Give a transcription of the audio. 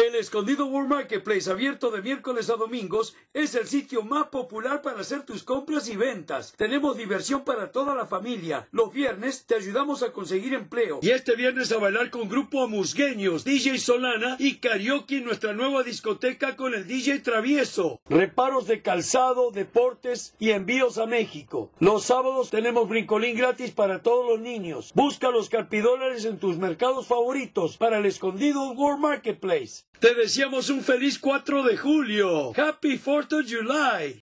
El Escondido World Marketplace, abierto de miércoles a domingos, es el sitio más popular para hacer tus compras y ventas. Tenemos diversión para toda la familia. Los viernes te ayudamos a conseguir empleo. Y este viernes a bailar con Grupo Musgueños, DJ Solana y karaoke en nuestra nueva discoteca con el DJ Travieso. Reparos de calzado, deportes y envíos a México. Los sábados tenemos brincolín gratis para todos los niños. Busca los carpidólares en tus mercados favoritos para el Escondido World Marketplace. Te deseamos un feliz 4 de julio. Happy 4th of July.